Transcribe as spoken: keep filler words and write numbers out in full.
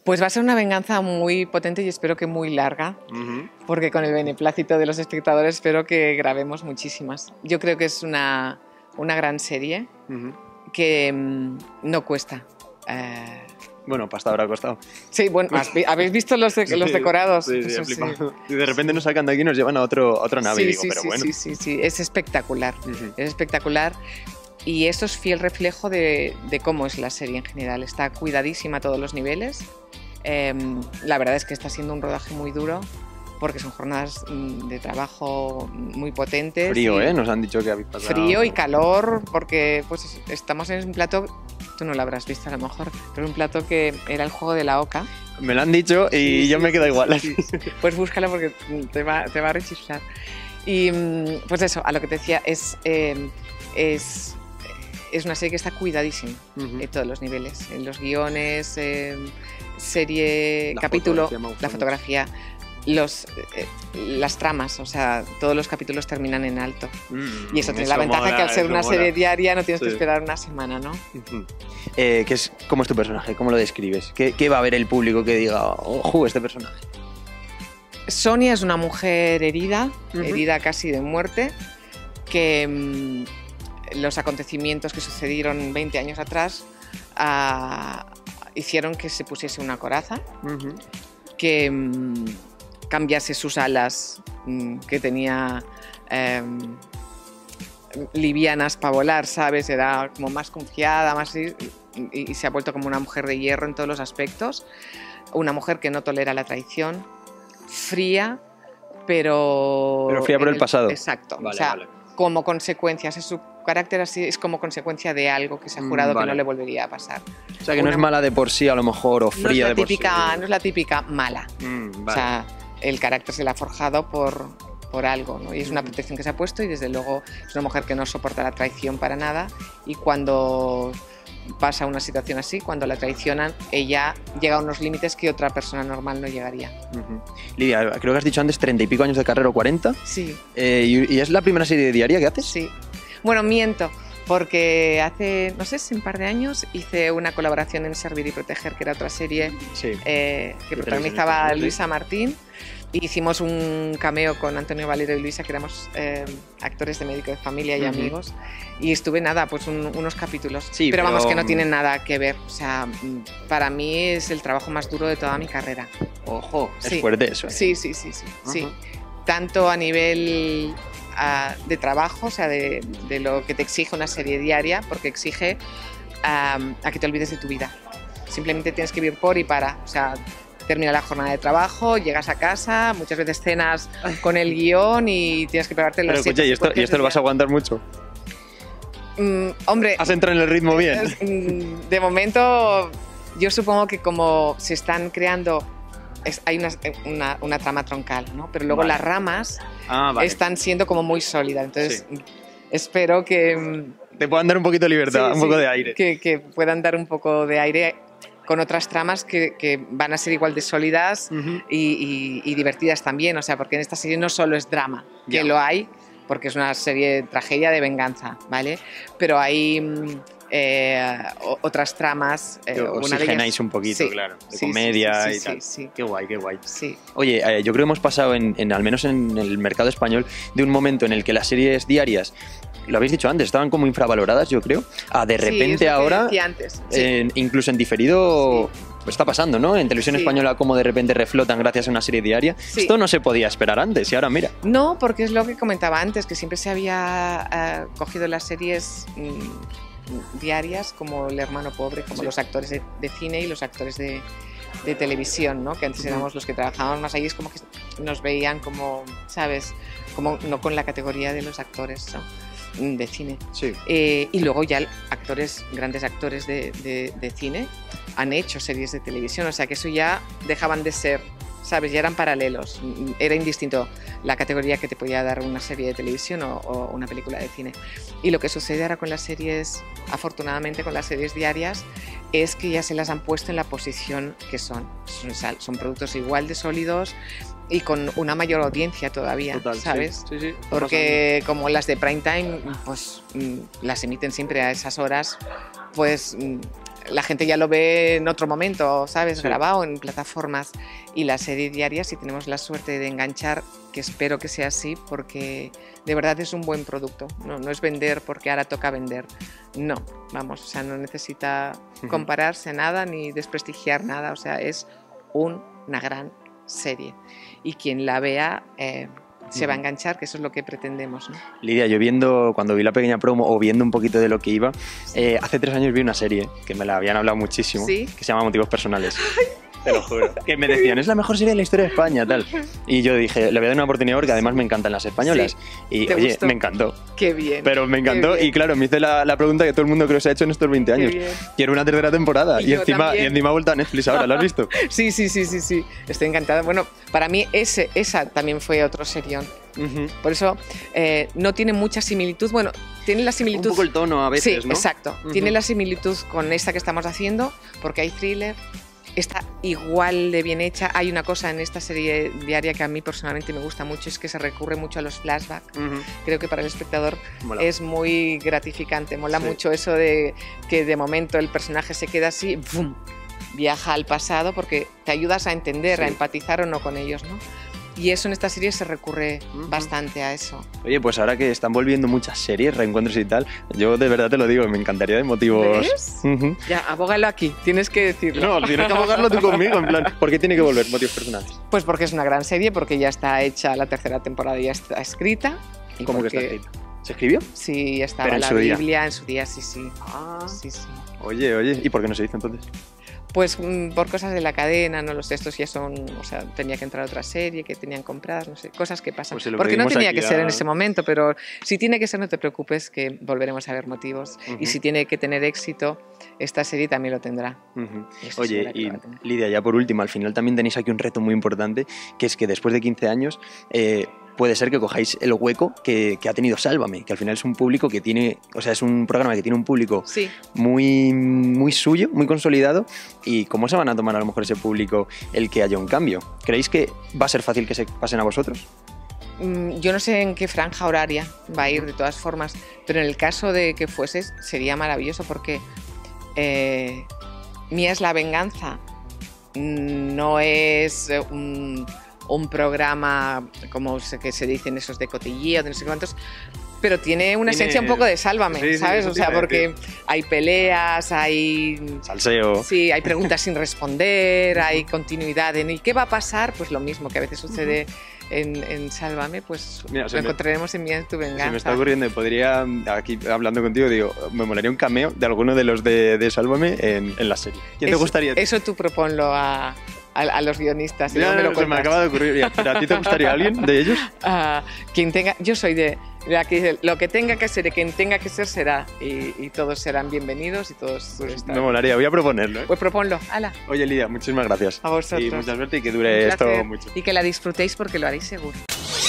Pues va a ser una venganza muy potente y espero que muy larga, uh-huh. porque con el beneplácito de los espectadores espero que grabemos muchísimas. Yo creo que es una, una gran serie uh-huh. que mmm, no cuesta. Eh... Bueno, hasta ahora ha costado. Sí, bueno, ¿habéis visto los, de, los decorados? Sí, sí, sí, sí. Y de repente nos sacan de aquí y nos llevan a, otro, a otra nave. Sí, digo, sí, pero sí, bueno. sí, sí, sí, es espectacular, uh-huh. es espectacular. Y esto es fiel reflejo de, de cómo es la serie en general. Está cuidadísima a todos los niveles. Eh, la verdad es que está siendo un rodaje muy duro porque son jornadas de trabajo muy potentes. Frío, ¿eh? Nos han dicho que habéis pasado... Frío y calor, porque pues estamos en un plato, tú no lo habrás visto a lo mejor, pero un plato que era el juego de la oca. Me lo han dicho y sí, yo sí, me quedo sí, igual. Sí, sí. Pues búscalo porque te va, te va a rechiflar. Y pues eso, a lo que te decía, es... Eh, es Es una serie que está cuidadísima uh-huh. en todos los niveles, en los guiones, eh, serie, la capítulo, fotografía la fotografía, los, eh, las tramas, o sea, todos los capítulos terminan en alto. Mm, y eso tiene eso la ventaja mola, que al ser una mola. serie diaria no tienes sí. que esperar una semana, ¿no? Uh-huh. eh, ¿qué es, ¿Cómo es tu personaje? ¿Cómo lo describes? ¿Qué, qué va a ver el público que diga, ojo, este personaje? Sonia es una mujer herida, uh-huh. herida casi de muerte, que... Mmm, los acontecimientos que sucedieron veinte años atrás uh, hicieron que se pusiese una coraza, uh-huh. que um, cambiase sus alas um, que tenía um, livianas para volar, ¿sabes? Era como más confiada, más y, y, y se ha vuelto como una mujer de hierro en todos los aspectos, una mujer que no tolera la traición, fría, pero... Pero fría por el, el pasado. Exacto. Vale, o sea, vale. como consecuencia, es su carácter así, es como consecuencia de algo que se ha jurado mm, vale. que no le volvería a pasar. O sea, que una, no es mala de por sí a lo mejor, o fría no de típica, por sí. No es la típica mala. Mm, vale. O sea, el carácter se le ha forjado por, por algo, ¿no? Y es una protección que se ha puesto y desde luego es una mujer que no soporta la traición para nada y cuando pasa una situación así, cuando la traicionan, ella llega a unos límites que otra persona normal no llegaría. Uh-huh. Lidia, creo que has dicho antes treinta y pico años de carrera o cuarenta. Sí. Eh, y, ¿Y es la primera serie diaria que haces? Sí. Bueno, miento, porque hace, no sé, un par de años hice una colaboración en Servir y Proteger, que era otra serie sí. eh, que protagonizaba Luisa Martín. Hicimos un cameo con Antonio Valero y Luisa, que éramos eh, actores de Médico de Familia y uh-huh. amigos. Y estuve, nada, pues un, unos capítulos. Sí, pero, pero vamos, que no tienen nada que ver. O sea, para mí es el trabajo más duro de toda mi carrera. Ojo, sí. es fuerte eso. ¿eh? Sí, sí, sí, sí. Uh-huh. sí. Tanto a nivel uh, de trabajo, o sea, de, de lo que te exige una serie diaria, porque exige um, a que te olvides de tu vida. Simplemente tienes que vivir por y para. O sea, termina la jornada de trabajo, llegas a casa, muchas veces cenas con el guión y tienes que pegarte los... Pero escucha, ¿y esto, ¿y esto lo vas a aguantar mucho? Mm, hombre... ¿Has entrado en el ritmo bien? De momento, yo supongo que como se están creando... Es, hay una, una, una trama troncal, ¿no? Pero luego vale. las ramas ah, vale. están siendo como muy sólidas, entonces sí. espero que... Te puedan dar un poquito de libertad, sí, un sí, poco de aire. Que, que puedan dar un poco de aire con otras tramas que, que van a ser igual de sólidas uh-huh. y, y, y divertidas también, o sea, porque en esta serie no solo es drama, que yeah. lo hay, porque es una serie de tragedia de venganza, ¿vale? Pero hay eh, otras tramas. Eh, oxigenáis un poquito, sí, claro, de sí, comedia sí, sí, y sí, tal. Sí, sí. Qué guay, qué guay. Sí. Oye, eh, yo creo que hemos pasado, en, en, al menos en el mercado español, de un momento en el que las series diarias, lo habéis dicho antes, estaban como infravaloradas, yo creo, a de repente sí, ahora, antes. Sí. Eh, incluso en diferido... Sí. Está pasando, ¿no? En televisión sí. española como de repente reflotan gracias a una serie diaria. Sí. Esto no se podía esperar antes y ahora mira. No, porque es lo que comentaba antes, que siempre se había uh, cogido las series mm, diarias como El hermano pobre, como sí. los actores de, de cine y los actores de, de televisión, ¿no? Que antes uh-huh. éramos los que trabajábamos más ahí, es como que nos veían como, ¿sabes? Como no con la categoría de los actores, ¿no? de cine. Sí. Eh, y luego ya actores, grandes actores de, de, de cine han hecho series de televisión, o sea que eso ya dejaban de ser, ¿sabes? Ya eran paralelos, era indistinto la categoría que te podía dar una serie de televisión o, o una película de cine. Y lo que sucede ahora con las series, afortunadamente con las series diarias, es que ya se las han puesto en la posición que son. Son, son productos igual de sólidos y con una mayor audiencia todavía, Total, ¿sabes? Sí, sí, sí, porque como las de prime time, pues las emiten siempre a esas horas, pues la gente ya lo ve en otro momento, ¿sabes? Sí. Grabado en plataformas. Y la serie diaria, si tenemos la suerte de enganchar, que espero que sea así, porque de verdad es un buen producto. No, no es vender porque ahora toca vender. No, vamos, o sea, no necesita compararse a nada ni desprestigiar nada. O sea, es un, una gran serie. Y quien la vea... Eh, se va a enganchar, que eso es lo que pretendemos, ¿no? Lidia, yo viendo, cuando vi la pequeña promo o viendo un poquito de lo que iba, eh, hace tres años vi una serie que me la habían hablado muchísimo, ¿Sí? que se llama Motivos Personales. Te lo juro. Que me decían, es la mejor serie de la historia de España, tal. Y yo dije, le voy a dar una oportunidad porque además me encantan las españolas. Sí. Y ¿Te oye, gustó? me encantó. Qué bien. Pero me encantó qué bien. y claro, me hice la, la pregunta que todo el mundo creo que se ha hecho en estos veinte años. Qué bien. Quiero una tercera temporada. Y Y, yo encima, también. y encima ha vuelto a Netflix ahora, ¿lo has visto? Sí, sí, sí, sí, sí. Estoy encantada. Bueno, para mí ese, esa también fue otro serión. Uh-huh. Por eso eh, no tiene mucha similitud. Bueno, tiene la similitud... Un poco el tono a veces, sí, ¿no? exacto. Uh-huh. Tiene la similitud con esta que estamos haciendo, porque hay thriller, está igual de bien hecha. Hay una cosa en esta serie diaria que a mí personalmente me gusta mucho, es que se recurre mucho a los flashbacks. Uh-huh. Creo que para el espectador Mola. es muy gratificante. Mola Sí. mucho eso de que de momento el personaje se queda así, ¡bum!, viaja al pasado, porque te ayudas a entender, Sí. a empatizar o no con ellos, ¿no? Y eso en esta serie se recurre Uh-huh. bastante a eso. Oye, pues ahora que están volviendo muchas series, reencuentros y tal, yo de verdad te lo digo, me encantaría de motivos... ¿Ves? Uh-huh. Ya, abógalo aquí, tienes que decirlo. No, tienes que abogarlo tú conmigo, en plan, ¿por qué tiene que volver motivos personales? Pues porque es una gran serie, porque ya está hecha, la tercera temporada ya está escrita. Y ¿Cómo que está porque- escrito? ¿Se escribió? Sí, estaba Pero en la su día. Biblia en su día, sí, sí. Ah. Sí, sí. Oye, oye, ¿y por qué no se hizo entonces? Pues mm, por cosas de la cadena, no los estos ya son, o sea, tenía que entrar otra serie que tenían compradas, no sé, cosas que pasan. Pues se lo Porque no pedimos tenía aquí que ser a- en ese momento, pero si tiene que ser, no te preocupes, que volveremos a ver motivos. Ujú. Y si tiene que tener éxito, esta serie también lo tendrá. Uh-huh. Estoy Oye, segura que y lo va a tener. Lidia, ya por último, al final también tenéis aquí un reto muy importante, que es que después de quince años eh, puede ser que cojáis el hueco que, que ha tenido Sálvame, que al final es un público que tiene, o sea, es un programa que tiene un público Sí. muy, muy suyo, muy consolidado, y ¿cómo se van a tomar a lo mejor ese público el que haya un cambio? ¿Creéis que va a ser fácil que se pasen a vosotros? Mm, Yo no sé en qué franja horaria va a ir de todas formas, pero en el caso de que fueses sería maravilloso porque eh, Mía es la venganza. No es eh, un, un programa como se, que se dicen esos de cotilleo, de no sé cuántos, pero tiene una Tiene- esencia un poco de Sálvame, Sí, sí, ¿sabes? eso O te sea, iba a porque hay peleas, hay... Salseo. Sí, hay preguntas sin responder, hay continuidad en ¿y qué va a pasar? Pues lo mismo que a veces sucede en, en Sálvame, pues Mira, lo se me- encontraremos en Mía es tu venganza. Se me está ocurriendo, podría, aquí hablando contigo, digo, me molaría un cameo de alguno de los de, de Sálvame en, en la serie. ¿Quién te Eso- gustaría? Eso tú proponlo a, a, a los guionistas. y Ya, luego me lo se me cuentas. acaba de ocurrir. Ya, pero ¿a ti te gustaría alguien de ellos? Ah, quien tenga, yo soy de la que dice, lo que tenga que ser y quien tenga que ser será, y, y todos serán bienvenidos y todos Pues estarán. me molaría, voy a proponerlo. ¿eh? Pues proponlo, ala, Oye, Lidia, muchísimas gracias. a vosotros. Y mucha suerte y que Un dure esto placer. mucho. Y que la disfrutéis porque lo haréis seguro.